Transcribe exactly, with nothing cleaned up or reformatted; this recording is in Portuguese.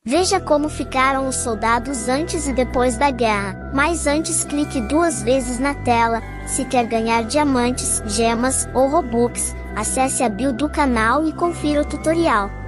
Veja como ficaram os soldados antes e depois da guerra. Mas antes, clique duas vezes na tela. Se quer ganhar diamantes, gemas ou robux, acesse a bio do canal e confira o tutorial.